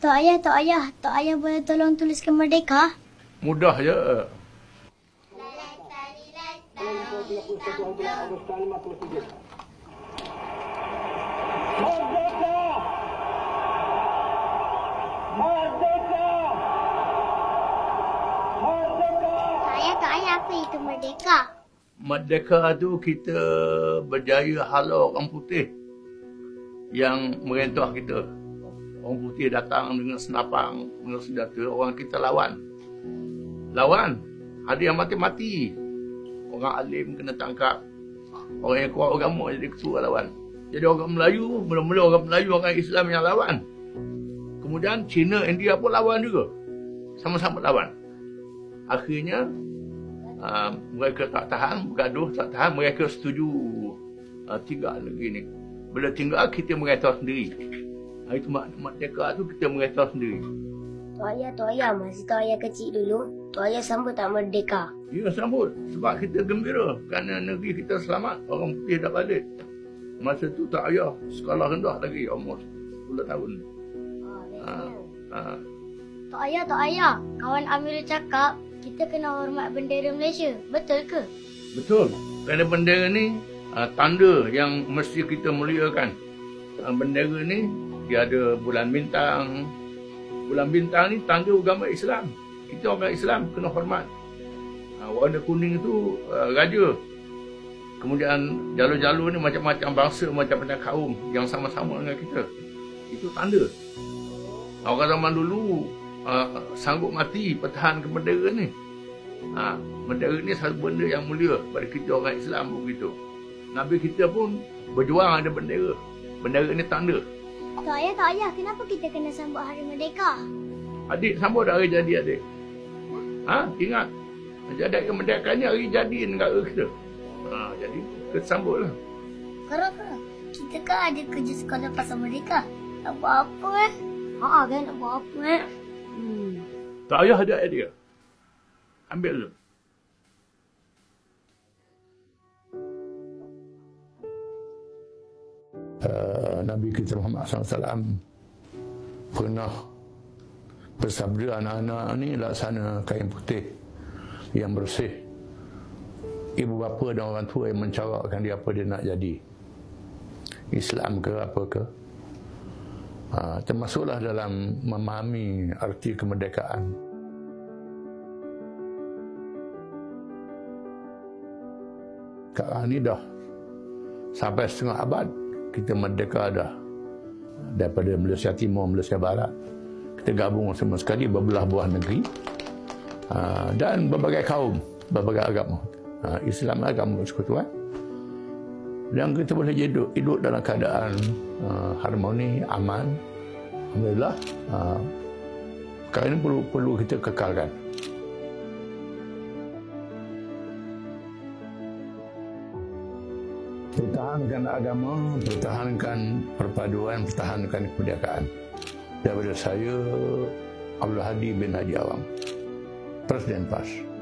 Tok Ayah boleh tolong tuliskan Merdeka? Mudah je. Tok Ayah, apa itu Merdeka? Merdeka tu kita berjaya halau orang putih yang merentah kita. Orang putih datang dengan senapang, dengan senjata, orang kita lawan. Ada yang mati-mati. Orang alim kena tangkap. Orang yang kuat agama jadi ketua lawan. Jadi orang Melayu, mula-mula orang Melayu, orang Islam yang lawan. Kemudian Cina, India pun lawan juga. Sama-sama lawan. Akhirnya mereka tak tahan, bergaduh, tak tahan, mereka setuju tinggal negeri ni. Bila tinggal, kita merentah sendiri. Itu merdeka tu kita merentah sendiri. Tok Ayah, masa Tok Ayah kecil dulu, Tok Ayah sambut tak Merdeka? Ya, sambut. Sebab kita gembira kerana negeri kita selamat. Orang putih dah balik. Masa tu Tok Ayah sekolah rendah lagi, umur 10 tahun. Tok Ayah, kawan Amirul cakap kita kena hormat bendera Malaysia. Betul ke? Betul. Kerana bendera ni tanda yang mesti kita muliakan. Bendera ni dia ada bulan bintang. Bulan bintang ni tanda agama Islam. Kita orang Islam kena hormat. Warna kuning tu raja. Kemudian jalur-jalur ni macam-macam bangsa, macam-macam kaum yang sama-sama dengan kita. Itu tanda. Orang zaman dulu sanggup mati pertahankan bendera ni. Bendera ni satu benda yang mulia pada kita orang Islam begitu. Nabi kita pun berjuang ada bendera. Bendera ni tanda. Tok Ayah, kenapa kita kena sambut Hari Merdeka? Adik sambut hari jadi adik. Ingat. Jadi kemerdekaan ni hari jadi negara kita. Jadi kita sambutlah. Kara, kita kan ada kerja sekolah pasal Merdeka. Nak buat apa kan nak buat apa Tak payah ada idea. Ambil dulu. Nabi kita Muhammad SAW pernah bersabda, anak-anak ni laksana kain putih yang bersih. Ibu bapa dan orang tua yang mencarakkan dia apa dia nak jadi. Islam ke apa ke. Termasuklah dalam memahami arti kemerdekaan. Sekarang ni dah sampai setengah abad kita merdeka dah. Daripada Malaysia Timur, Malaysia Barat. Kita gabung semua sekali berbelah buah negeri. Dan berbagai kaum, berbagai agama. Islam agama persekutuan. Dan kita boleh hidup dalam keadaan harmoni, aman. Alhamdulillah. Perkara ini perlu kita kekalkan. Pertahankan agama, pertahankan perpaduan, pertahankan kemerdekaan. Daripada saya, Abdul Hadi bin Haji Awang, Presiden PAS.